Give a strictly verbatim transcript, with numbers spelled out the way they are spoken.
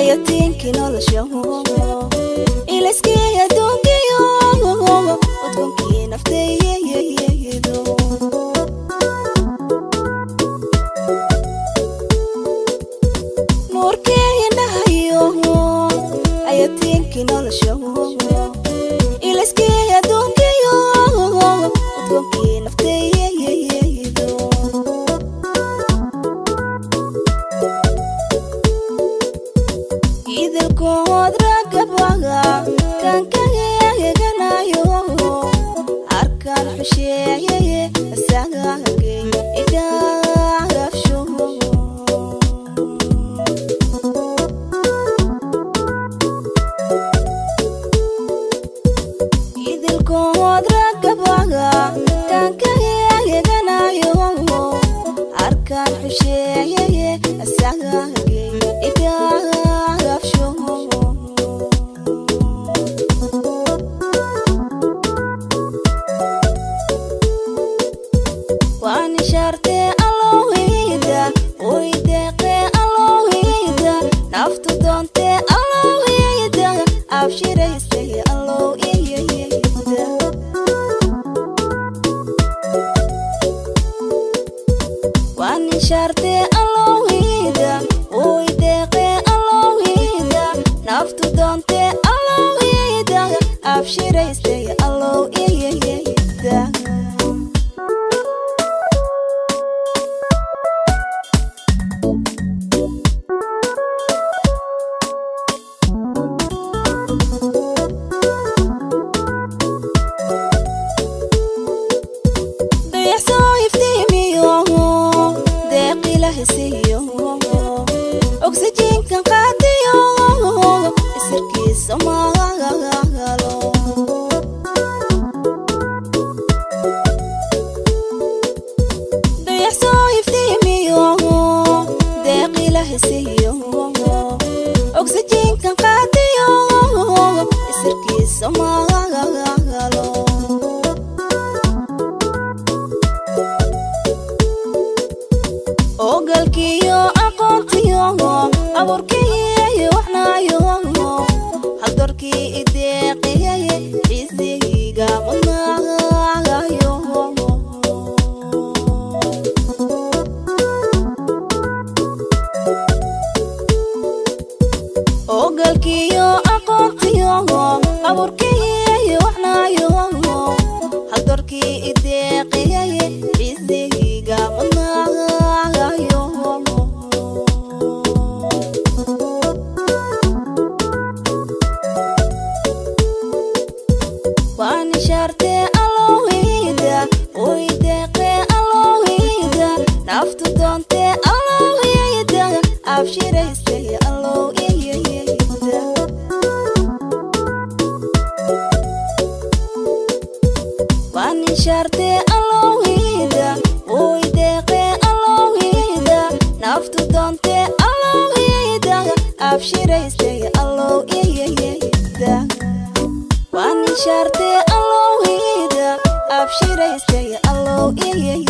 ayatiinki noloshaho ilaskii adduunkiyo udgonkii nafteeyeyeyedo nuurkii indhahayo ayatiinki noloshaho ilaskii adduunkiyo udgonkii nafteeyeyeyedo idilkood ragabaga kan kageganayo arkaan xusheeyeye asagagay idagafsho idilkood ragabaga kan kageganayo arkaan xusheeyeye asagagay idagafsho وأنا شرطي اللوهيدا ويدقي اللوهيدا نفط دونتي اللوهيدا أبشر يستهي اللوهيدا وأنا شرطي اللوهيدا ويدقي اللوهيدا نفط دونتي اللوهيدا أبشر يستهي اللوهيدا أكسجين كان قاتيو إسركي سماغالو ديحسو يفتيميو داقي لهسيو أكسجين كان قاتيو إسركي سماغالو ogalkiyo aqoontiyo abuurkiyo waxnaayo hadorkii ideeqiyaye isiga qodnaagayo ogalkiyo aqoontiyo abuurkiyo waxnaayo hadorkii ideeqiyaye isiga qodnaagayo وأنا شرطي اللوهيدا ويدقي اللوهيدا نفط دونتي اللوهيدا أبشر يستهي اللوهيدا وأنا شرطي اللوهيدا ويدقي اللوهيدا نفط دونتي اللوهيدا أبشر يستهي اللوهيدا وأنا شرطي اللوهيدا أبشر يستهي اللوهيدا